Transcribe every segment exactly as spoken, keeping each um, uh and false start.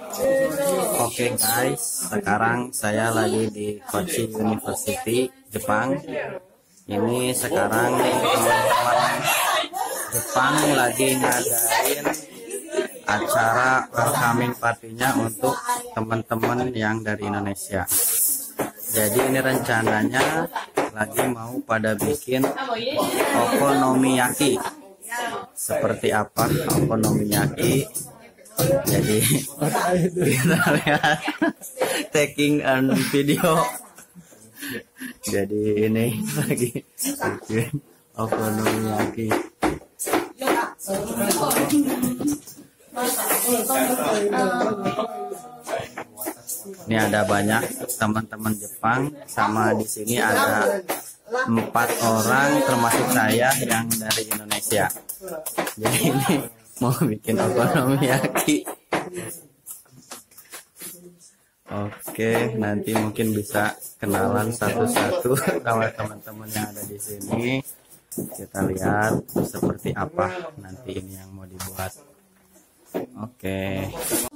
Oke guys, sekarang saya lagi di Kochi University, Jepang. Ini sekarang teman-teman Jepang lagi ngadain acara welcoming partinya untuk teman-teman yang dari Indonesia. Jadi ini rencananya lagi mau pada bikin okonomiyaki. Seperti apa okonomiyaki? Jadi kita lihat taking and video. Jadi ini lagi bikin okonomiyaki. Ini ada banyak teman-teman Jepang, sama di sini ada empat orang termasuk saya yang dari Indonesia. Jadi ini mau bikin okonomiyaki. Oke, nanti mungkin bisa kenalan satu-satu sama teman-teman yang ada di sini. Kita lihat seperti apa nanti ini yang mau dibuat. Oke.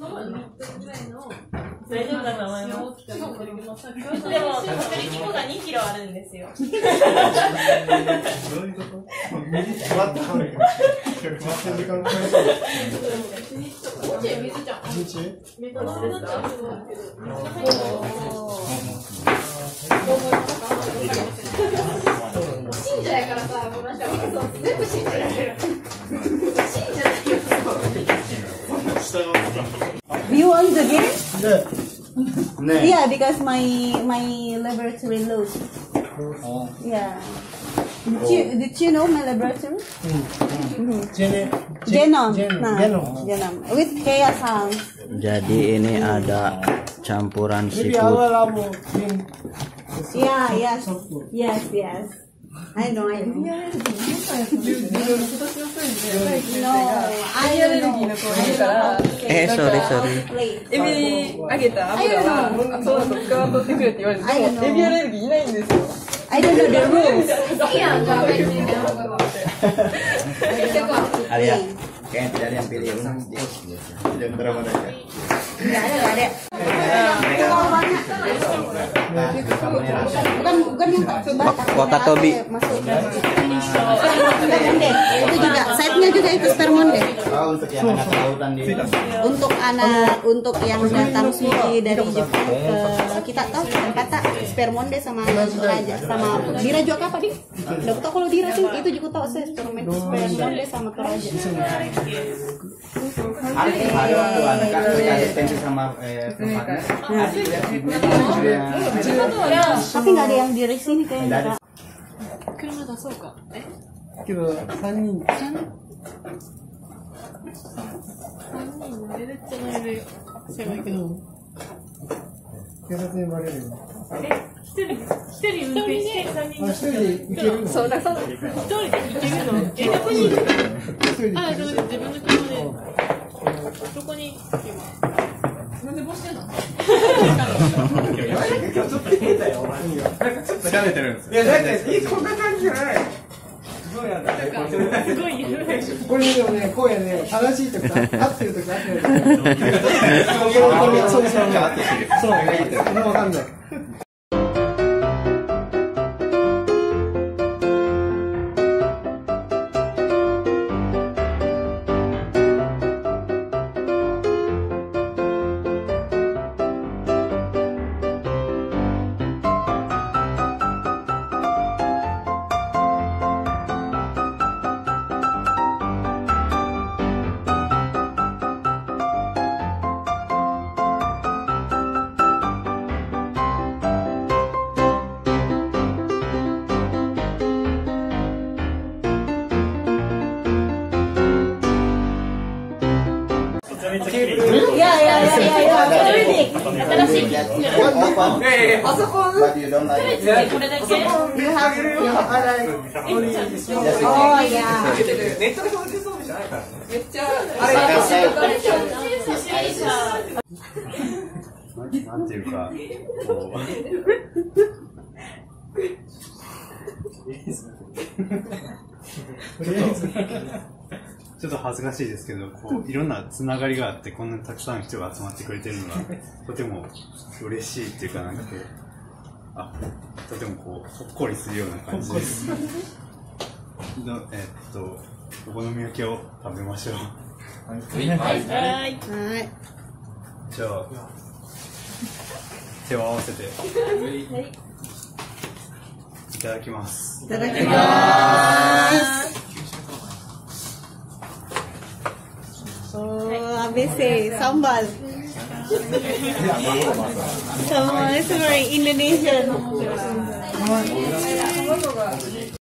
You want the game? No. Yeah, because my my laboratory load. Oh. Yeah. Did you did you know my laboratory? Mm. Gene- Genome. Gen- Nah, genome. genome. With Kaya-san. Jadi ini ada campuran Maybe seafood. our labo in Yeah, yes. Yes, yes. I know, I know. No, I don't know. Eh sorry sorry. Play. エビ揚げた油は、あ、そうだと使わんとってくれって言われて、 あいやエビアレルギーいないんですよ。 I don't know the rules. Alia, kayaknya tidak ada yang pilih ulang. Tidak berapa ada. Enggak ada, enggak ada. Bukan bukan yang batak. Kota Tobi. Masuk. Spermonde. Itu juga side-nya juga itu spermonde. Oh, untuk yang anak lautan di. Untuk anak untuk yang datang suci dari Jepang ke kita tahu tempat tak spermonde sama Toraja sama dira juga apa di? Udah tahu kalau dira sih itu juga tahu saya spermonde spermonde sama Toraja. Ada waktu anak asistensi sama tempatnya. Tapi nggak ada yang di sini kayaknya. けど三人警察にバレるよ。 一人、一人運転して三人あ、一人で行けるの？ そうだ、そうだ。一人で行けるの。え、どこに行くの？あ、でも自分の車で。どこに行きます。なんで帽子してんの？今日ちょっと変だよ。ちょっと疲れてるんですよ。いや、だってこんな感じじゃない。すごいやだ。すごいよ。 これでもね、こうやね、正しいとき合ってるとき合ってるとき。そうそうそう。そう、もうわかんない。 Ya, ya, ya, ya, ya. あそこ。これだけ。 これだけ。You have, you have only. Oh yeah. ネットで表示そうじゃないから。めっちゃ。あれ。 なんていうか。 ちょっと恥ずかしいですけど、こういろんなつながりがあって、こんなにたくさんの人が集まってくれてるのがとても嬉しいっていうか、なんかこう、あ、とてもこうほっこりするような感じです。のえー、っとお好み焼きを食べましょう。 はいはい。 はい。 じゃあ手を合わせていただきます。 いただきます。Oh, A B C, sambal. Semua it's very Indonesian.